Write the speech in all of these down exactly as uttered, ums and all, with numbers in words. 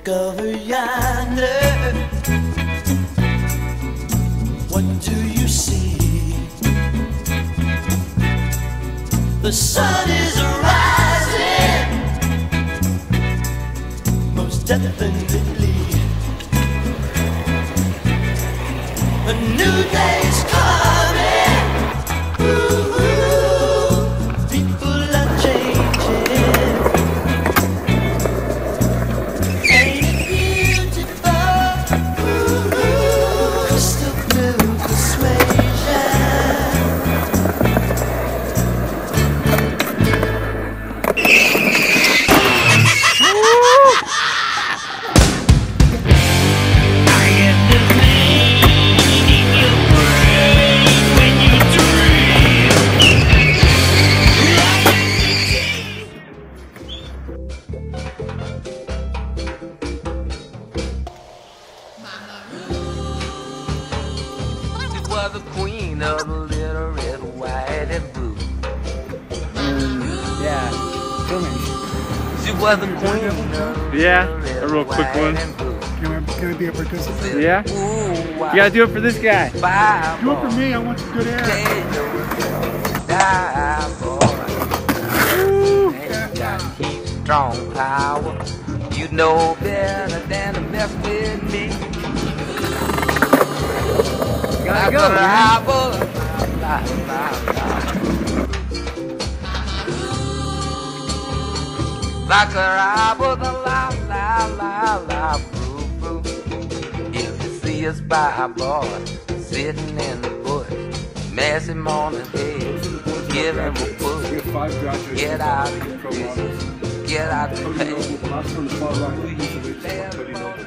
Look over yonder. What do you see? The sun is rising, most definitely. A new day's coming. Ooh, ooh, people are changing. Ain't it beautiful? Ooh, ooh, crystal blue persuasion. The queen of the little red, white, and blue. Mm, yeah, filming. She was the queen of the Yeah, red, a real quick white, one. and blue. Can I, can I be a participant? Yeah? Ooh, You gotta do it for this guy. Bye, Do it for me, I want some good air. Die, boy. And you gotta keep strong power. You know better than to mess with me. Gotta go, man. Like a apple, the la la la la boo boo. If you see us by boy sitting in the bush, mess him on the head, give him a We push. have five graduates. Get out of Pro the models. business, get out the Cody Noble, pain. the last one, the far right, he's the weight Cody Noble.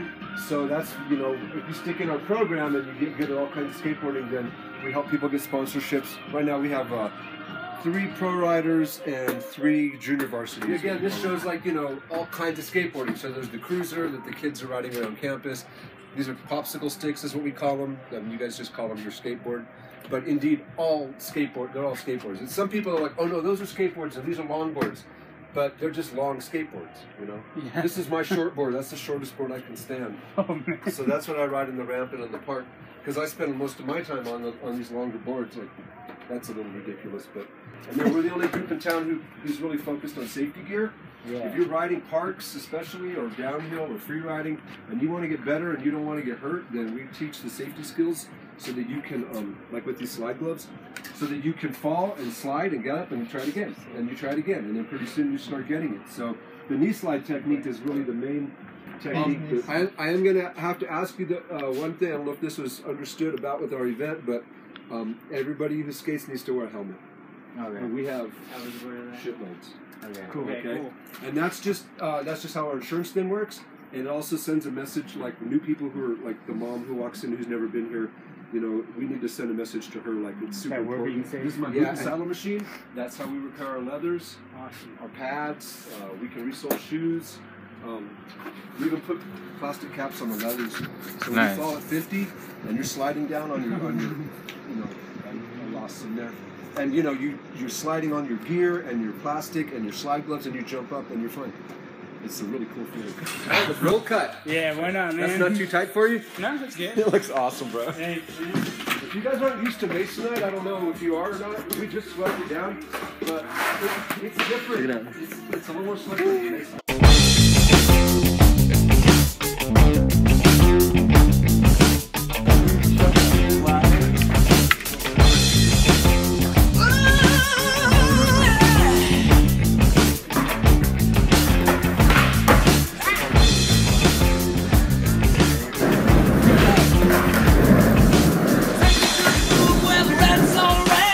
So that's, you know, if you stick in our program and you get good at all kinds of skateboarding, then we help people get sponsorships. Right now we have uh, three pro riders and three junior varsity. Again, this shows like, you know, all kinds of skateboarding. So there's the cruiser that the kids are riding around campus. These are popsicle sticks is what we call them. Um, you guys just call them your skateboard. But indeed, all skateboard, they're all skateboards. And some people are like, oh no, those are skateboards and these are longboards. But they're just long skateboards, you know? Yeah. This is my short board. That's the shortest board I can stand. Oh, man. So that's what I ride in the ramp and in the park. Because I spend most of my time on the, on these longer boards. Like, that's a little ridiculous. But and then we're the only group in town who, who's really focused on safety gear. Yeah. If you're riding parks, especially, or downhill, or free riding, and you want to get better and you don't want to get hurt, then we teach the safety skills so that you can, um, like with these slide gloves, so that you can fall and slide and get up and try it again, and you try it again, and then pretty soon you start getting it. So the knee slide technique is really the main technique. Um, I, I am going to have to ask you the, uh, one thing. I don't know if this was understood about with our event, but um, everybody who skates needs to wear a helmet. Okay. And we have I was aware of that. shitloads. Okay. Cool. Okay, Okay. cool. And that's just uh, that's just how our insurance thing works. And it also sends a message, like new people who are like the mom who walks in who's never been here. You know, we need to send a message to her like it's super That we're being important. safe. This is my Yeah. yeah. saddle machine. That's how we repair our leathers, Awesome. our pads. Uh, we can resole shoes. Um, we even put plastic caps on the leathers. So when Nice. you fall at fifty and you're sliding down on your, on your you know, I, I lost some there. And you know, you, you're sliding on your gear and your plastic and your slide gloves and you jump up and you're fine. It's a really cool feeling. That was roll cut. Yeah, why not, man? That's not too tight for you? No, that's good. It looks awesome, bro. Thanks, man. If you guys aren't used to Masonite, I don't know if you are or not. We just swept it down, but it, it's different. Check it out. It's, it's a little more slippery than Masonite.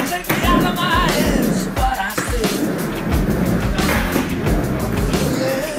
Yeah.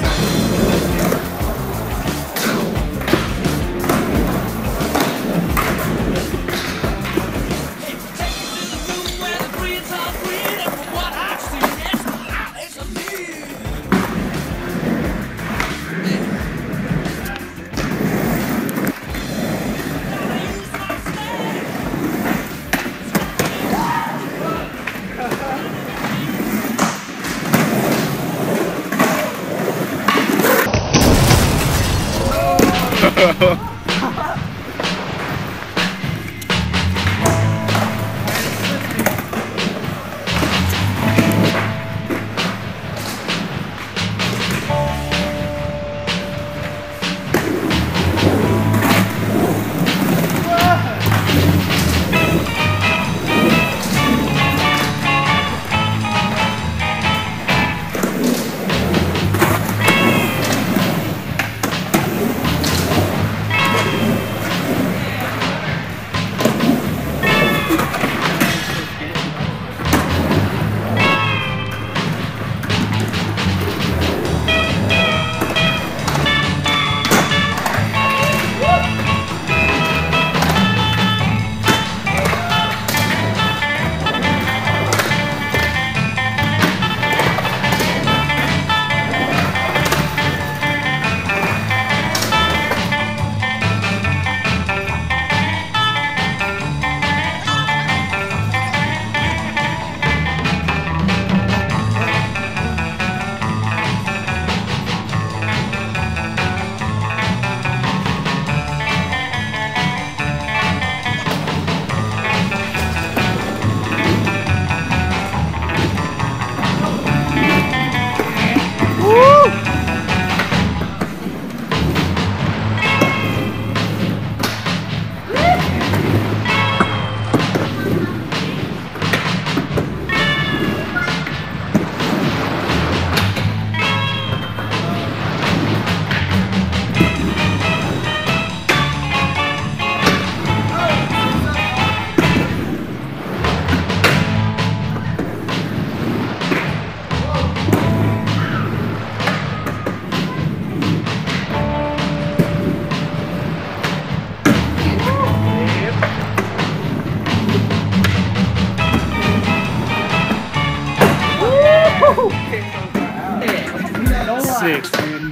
Six, man.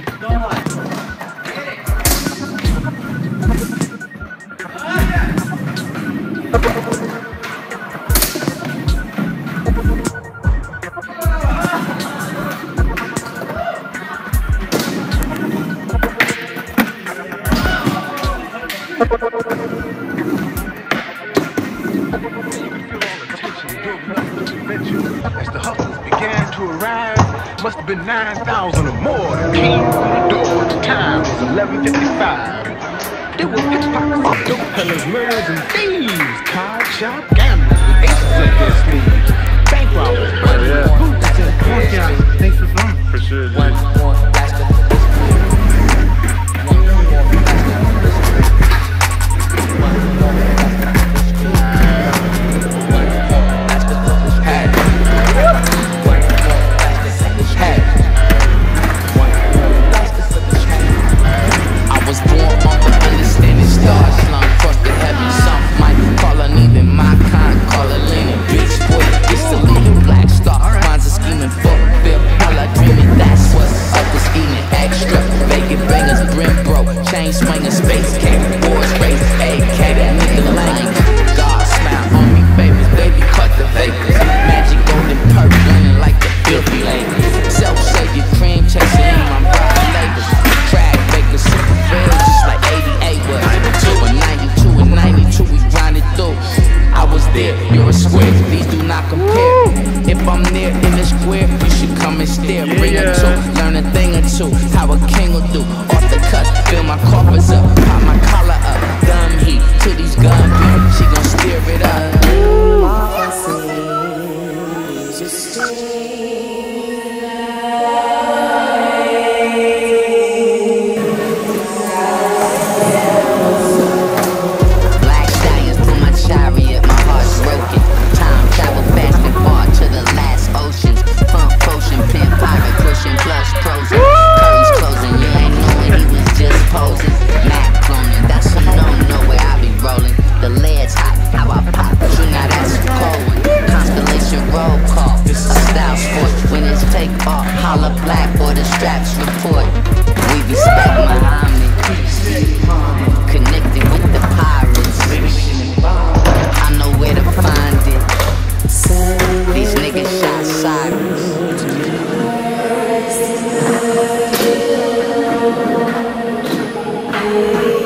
As the hustlers began to arrive, must have been nine thousand or more that came through the door. The time was eleven fifty-five. There were pickpockets, dope peddlers, murderers, and thieves. Card shop gamblers with aces up their sleeves. Bank robbers, burglars, boots, and punch-outs. Thanks for fun. For sure, dude. How a king will do. Off the cut, fill my coffers up, pop my collar up, gun heat to these gun beat. She gon' steer it up. Black stallions pull my chariot, my heart's broken. Time travel fast and far to the last oceans. Pump potion, pimp pirate, pushing plus frozen. Curtains closing, you ain't knowing he was just posing. Mac cloning, that's a no-no where I be rolling. The lead's hot, how I pop you, now that's a cold one. Constellation roll call, a style sport. When it's take off, holla black or the straps report. We respect Muhammad, connected with the pirates. I know where to find it. These niggas shot sirens. Hey.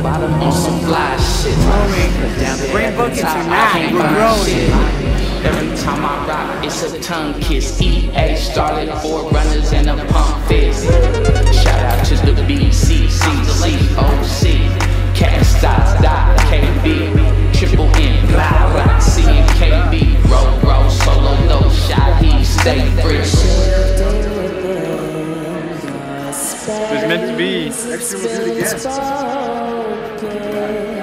bottom on some fly shit. Down there at the top, I can't find shit. Every time I rock, it's a tongue kiss. E A started four runners and a pump fist. Shout out to the B C C C O C, Cast Dots, Dot, K B, Triple N, Fly Rock, C and K B, Roll, roll, solo, no shot, he stay fresh. It was meant to be. Next year we'll do it again.